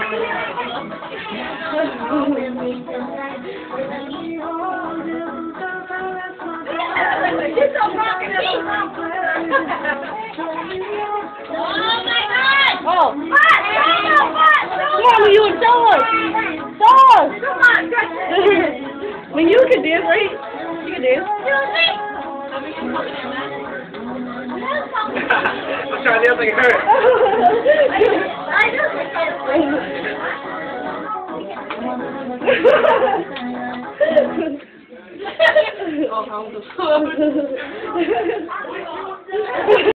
Oh. Come on, you and tell us. Tell us. I mean, you can dance, right? You can dance. I'm trying to dance like her. Oh,